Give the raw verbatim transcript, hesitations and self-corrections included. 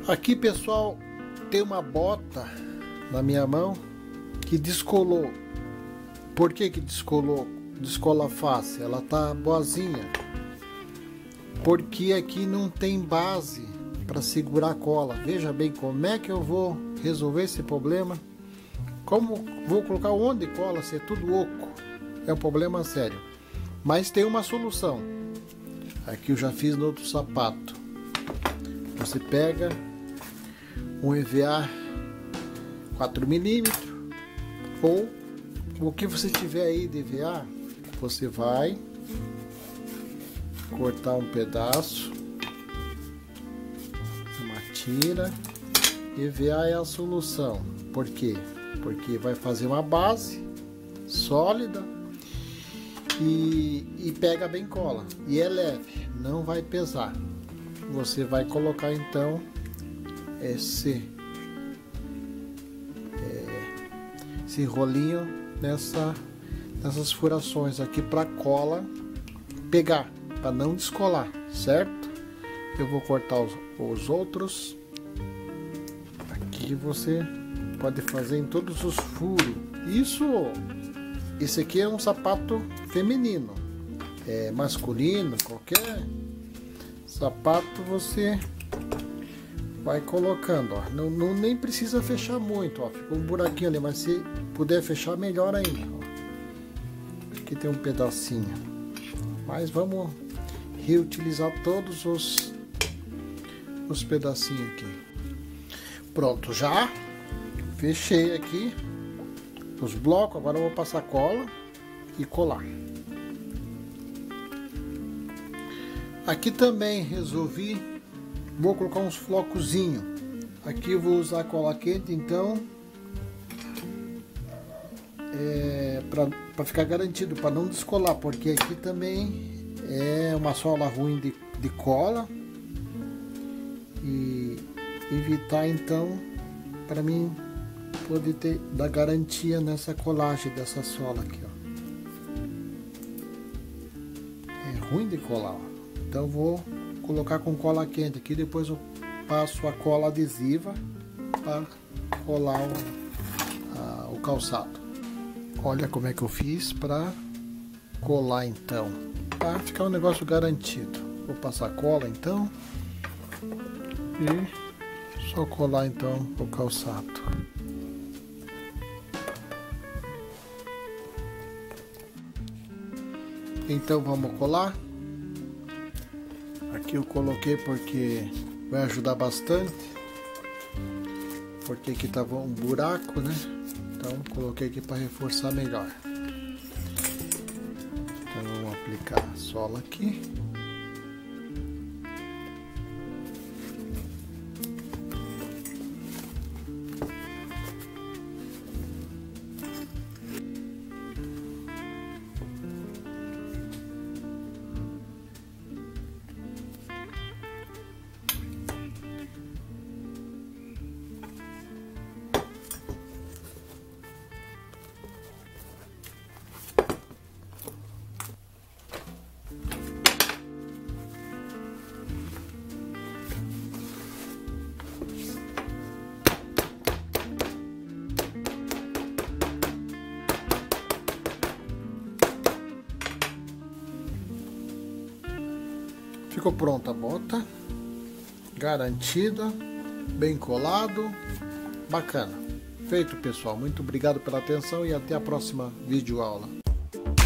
Aqui, pessoal, tem uma bota na minha mão que descolou. Por que que descolou? Descola fácil, ela tá boazinha. Porque aqui não tem base para segurar a cola. Veja bem como é que eu vou resolver esse problema. Como vou colocar onde cola se é tudo oco? É um problema sério. Mas tem uma solução. Aqui eu já fiz no outro sapato. Você pega um E V A quatro milímetros ou o que você tiver aí de E V A, você vai cortar um pedaço, uma tira. E V A é a solução. Por quê? Porque vai fazer uma base sólida e, e pega bem cola. E é leve, não vai pesar. Você vai colocar então esse, é, esse rolinho nessa, nessas furações aqui para cola pegar, para não descolar, certo? Eu vou cortar os, os outros. Aqui você pode fazer em todos os furos. Isso, esse aqui é um sapato feminino, é masculino, qualquer sapato você vai colocando, ó. Não, não nem precisa fechar muito, ó. Ficou um buraquinho ali, mas se puder fechar, melhor ainda, ó. Aqui tem um pedacinho, mas vamos reutilizar todos os os pedacinhos aqui. Pronto, já fechei aqui os blocos. Agora eu vou passar cola e colar. Aqui também resolvi, vou colocar uns flocozinhos. Aqui eu vou usar cola quente, então é, para ficar garantido, para não descolar, porque aqui também é uma sola ruim de, de cola. E evitar então, para mim poder ter dar garantia nessa colagem dessa sola aqui, ó. É ruim de colar, ó. Então vou colocar com cola quente aqui, depois eu passo a cola adesiva para colar o, a, o calçado. Olha como é que eu fiz para colar então, para ficar um negócio garantido. Vou passar cola então e só colar então o calçado. Então vamos colar. Aqui eu coloquei porque vai ajudar bastante, porque aqui tava um buraco, né? Então coloquei aqui para reforçar melhor. Então vamos aplicar a sola aqui. Ficou pronta a bota, garantida, bem colado, bacana. Feito, pessoal. Muito obrigado pela atenção e até a próxima videoaula.